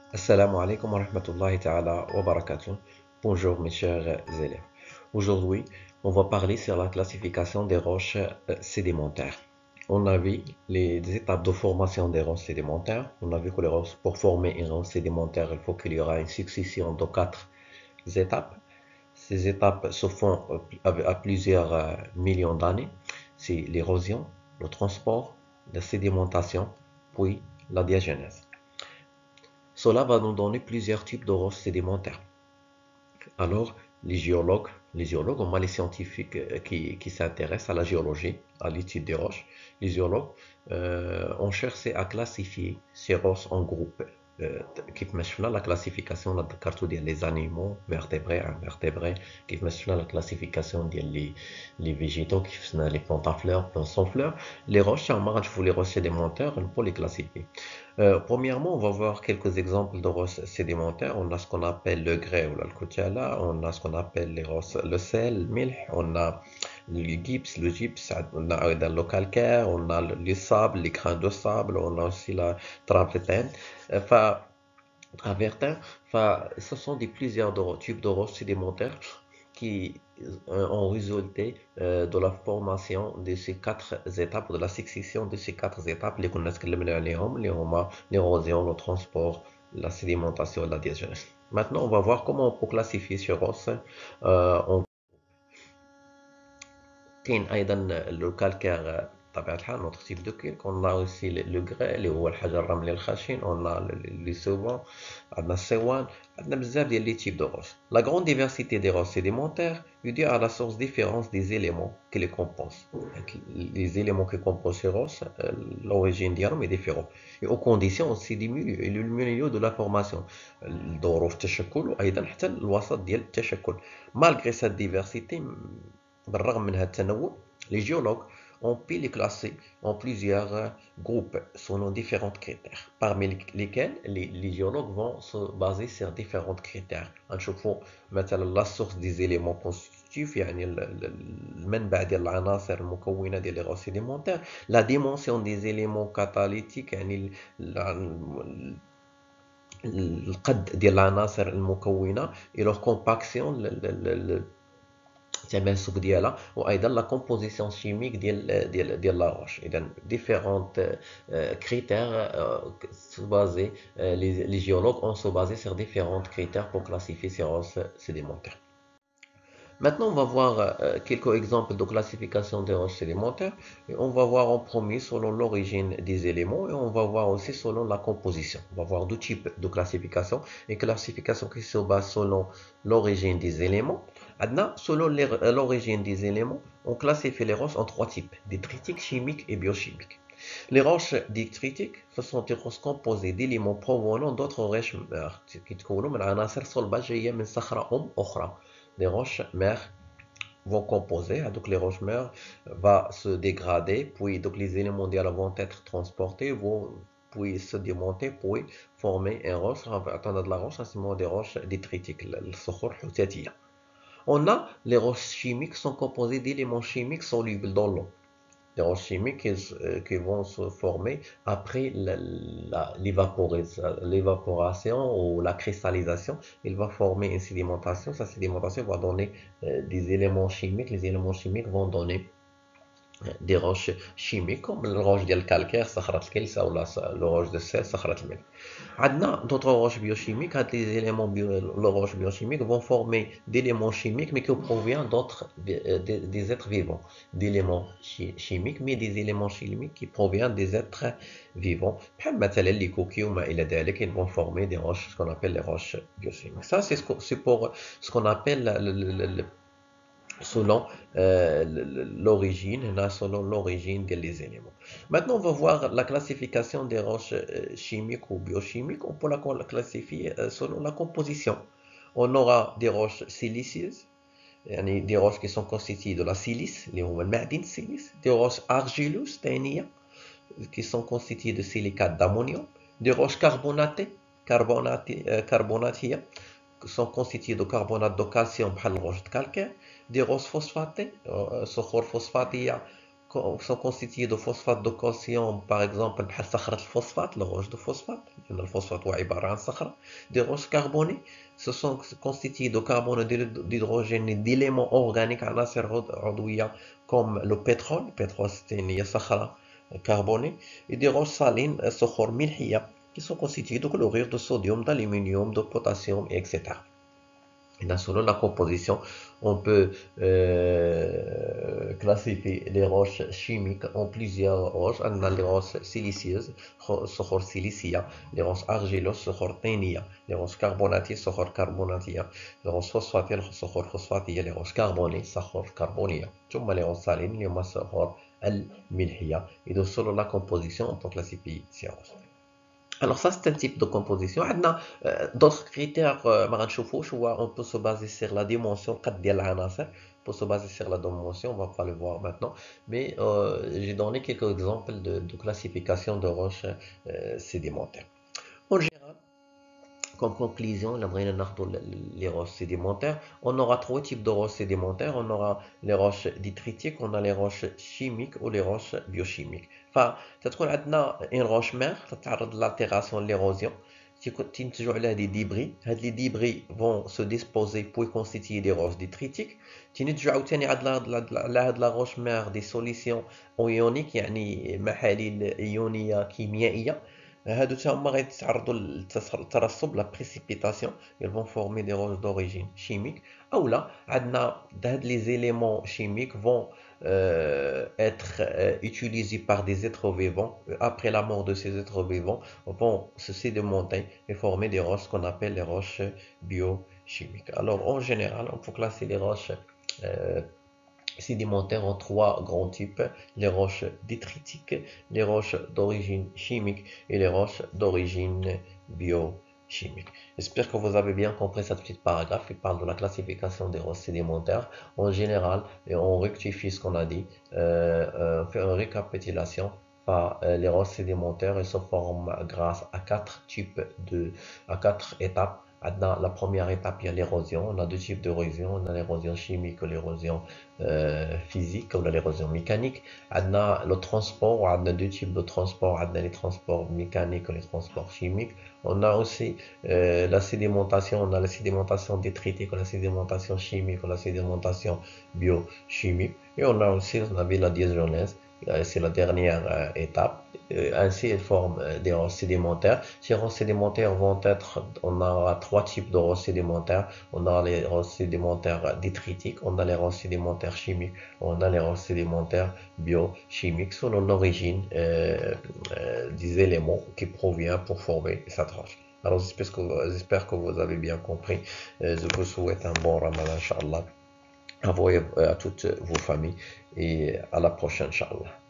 Assalamu alaikum wa rahmatullahi ta'ala wa barakatuh. Bonjour mes chers élèves. Aujourd'hui, on va parler sur la classification des roches sédimentaires. On a vu les étapes de formation des roches sédimentaires. On a vu que pour former une roche sédimentaire, il faut qu'il y aura une succession de 4 étapes. Ces étapes se font à plusieurs millions d'années. C'est l'érosion, le transport, la sédimentation, puis la diagenèse. Cela va nous donner plusieurs types de roches sédimentaires. Alors, les géologues, on a les scientifiques qui s'intéressent à la géologie, à l'étude des roches. Les géologues ont cherché à classifier ces roches en groupes. كيف مشينا la classification ذكرتوا ديال les animaux vertébrés invertébrés كيف مشينا la classification ديال les végétaux كيف مشينا les plantes à fleurs plantes sans fleurs les roches on va les roches sédimentaires pour les classifier. Premièrement, on va voir quelques exemples de roches sédimentaires. On a ce qu'on appelle le grès ou l'alcotiala, on a ce qu'on appelle les roches, le sel, le milh, on a le gypse, on a le calcaire, on a les sables, les grains de sable, on a aussi la travertine. Travertin, ce sont plusieurs types de roches sédimentaires qui ont résulté de la formation de ces 4 étapes, de la succession de ces 4 étapes, les qu'on a l'érosion, le transport, la sédimentation et la diagèse. Maintenant, on va voir comment on peut classifier ces roches. On كاين ايضا لو كالكير بطبيعه الحال نوتر تيب دو كيلك اون اوسي لو غري اللي هو الحجر الرملي الخشن اون لي سوفون عندنا الصوان عندنا بزاف ديال لي تيب دو روش لا غرون ديفيرسيتي دي روش سيديمونتير يدي على سورس ديفيرونس دي زيليمون كي لي كومبوز لي زيليمون كي كومبوز سي روش لوريجين ديالهم اي ديفيرون اي او كونديسيون اوسي دي ميليو لو ميليو دو لا فورماسيون ظروف التشكل وايضا حتى الوسط ديال التشكل مالغري سات ديفيرسيتي بالرغم من هذا التنوع les géologues ont pu les classer en plusieurs groupes selon différents critères, parmi lesquels les géologues vont se baser sur différents critères. نشوفوا مثلا la source des éléments constitutifs يعني المنبع ديال العناصر المكونة ديال les roches sédimentaires, la dimension des éléments catalytiques يعني القد ديال العناصر المكونة et leur compaction التماسك ديالها وايضا لا كومبوزيسيون شيميك ديال لا روش اذا ديفيرونت كريتير بازي les géologues ont se basé sur différents critères pour classifier ces roches sédimentaires. Maintenant, on va voir quelques exemples de classification des roches sédimentaires. Et on va voir en premier selon l'origine des éléments et on va voir aussi selon la composition. On va voir deux types de classification. Une classification qui se base selon l'origine des éléments. Selon l'origine des éléments, on classifie les roches en 3 types, détritiques, chimiques et biochimiques. Les roches détritiques, ce sont des roches composées d'éléments provenant d'autres roches mères qui تكونوا من عناصر صلبة جاية من صخرة أخرى. Les roches mères vont composer, donc les roches mères vont se dégrader, puis donc les éléments vont être transportés, puis se démonter, puis former une roche, attendre de la roche, c'est des roches détritiques, الصخور حوتاتية. On a les roches chimiques qui sont composées d'éléments chimiques solubles dans l'eau. Les roches chimiques qui vont se former après l'évaporation ou la cristallisation. Il va former une sédimentation. Cette sédimentation va donner des éléments chimiques. Les éléments chimiques vont donner des roches chimiques comme le roche de calcaire, صخرة الكلسة ou le roche de sel, صخرة الملح. عندنا d'autres roches biochimiques, les éléments les roches biochimiques vont former d'éléments chimiques mais qui proviennent d'autres des êtres vivants, d'éléments chimiques mais des éléments chimiques qui proviennent des êtres vivants. مثلا les coquilles وما إلى ذلك, ils vont former des roches, ce qu'on appelle les roches biochimiques. Ça c'est pour ce qu'on appelle selon l'origine des éléments. Maintenant, on va voir la classification des roches chimiques ou biochimiques. On peut la classifier selon la composition. On aura des roches siliceuses, des roches qui sont constituées de la silice, des roches argileuses, qui sont constituées de silicate d'ammonium, des roches carbonatées, qui sont constituées de carbonate de calcium, بحال الروش de calcaire, des roches phosphatées, صخور فوسفاتية sont constituées de phosphate de calcium, par exemple, بحال صخرة الفوسفات, le roche de phosphate, le phosphate هو عبارة عن صخرة. Des roches carbonées, ce sont constituées de carbone, d'hydrogène et d'éléments organiques عناصر عضوية comme le pétrole. Le pétrole c'est صخرة carbonée. Et des roches salines, صخور ملحية, qui sont constituées de chlorure, de sodium, d'aluminium, de potassium, etc. Et là, selon la composition, on peut classifier les roches chimiques en plusieurs roches. On a les roches siliceuses, صخور سيليسية, les roches argileuses, صخور طينية, les roches carbonatées, صخور كربوناتية, les roches phosphatées, صخور فوسفاتية, les roches carbonées, صخور كربونية, ثم les roches salines, اللي هما الصخور الملحية. Et donc, selon la composition, on peut classifier ces roches. Alors ça c'est un type de composition. عندنا d'autres critères ما غنشوفوش. on peut se baser sur la dimension قد ديال العناصر. On peut se baser sur la dimension, on va pas le voir maintenant, mais j'ai donné quelques exemples de classification de roches sédimentaires. En général, comme conclusion, les roches sédimentaires, on aura trois types de roches sédimentaires. On aura les roches détritiques, on a les roches chimiques ou les roches biochimiques. فتكون عندنا une roche mère تتعرض للالtération, l'érosion, تنتجوا عليها des débris. هاد les débris vont se disposer pour constituer des roches détritiques. تنتجوا عاوتاني على هاد la roche mère des solutions ioniques, يعني محاليل إيونية كيميائية. هادو تاهما غيتعرضوا للترسب, la précipitation. Ils vont former des roches d'origine chimique. ou là, les éléments chimiques vont être utilisés par des êtres vivants. Après la mort de ces êtres vivants, vont se sédimenter et former des roches qu'on appelle les roches biochimiques. Alors, en général, on peut classer les roches sédimentaires en trois grands types: les roches détritiques, les roches d'origine chimique et les roches d'origine biochimique. J'espère que vous avez bien compris cette petite paragraphe qui parle de la classification des roches sédimentaires en général, et on rectifie ce qu'on a dit. On fait une récapitulation. Les roches sédimentaires, elles se forment grâce à quatre étapes. Dans la première étape, il y a l'érosion. On a deux types d'érosion. On a l'érosion chimique ou l'érosion physique ou l'érosion mécanique. On a le transport. On a deux types de transport. On a les transports mécaniques ou les transports chimiques. On a aussi la sédimentation. On a la sédimentation détritique ou la sédimentation chimique ou la sédimentation biochimique. Et on a aussi, on avait la diagenèse. C'est la dernière étape. Ainsi, elles forment des roches sédimentaires. Ces roches sédimentaires vont être, on aura trois types de roches sédimentaires. On a les roches sédimentaires détritiques, on a les roches sédimentaires chimiques, on a les roches sédimentaires biochimiques, selon l'origine des éléments qui proviennent pour former cette roche. Alors, j'espère que vous avez bien compris. Je vous souhaite un bon Ramadan, Inch'Allah, à vous et à toutes vos familles, et à la prochaine, Inch'Allah.